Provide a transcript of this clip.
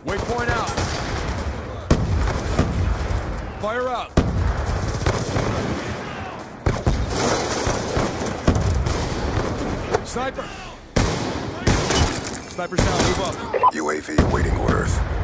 Waypoint out. Fire up. Sniper. Sniper's down. Move up. UAV awaiting orders.